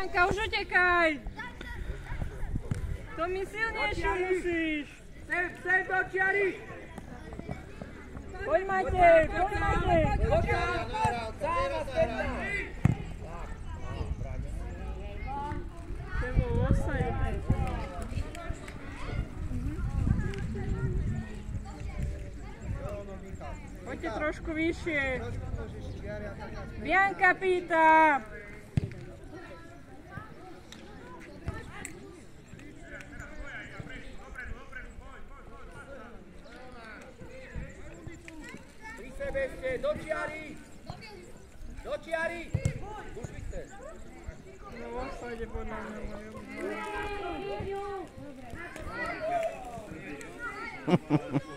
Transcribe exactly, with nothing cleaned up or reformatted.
Bianka, už utekaj! To mi silnejšie musíš! Sem, sem do čiary! Poď Matej, poď Matej! Záva, stredná! To bol offside. Poďte trošku vyššie. Bianka pýta. Pri sebe ste, do čiary! Do čiary! Už vy ste. No offside podľa mňa.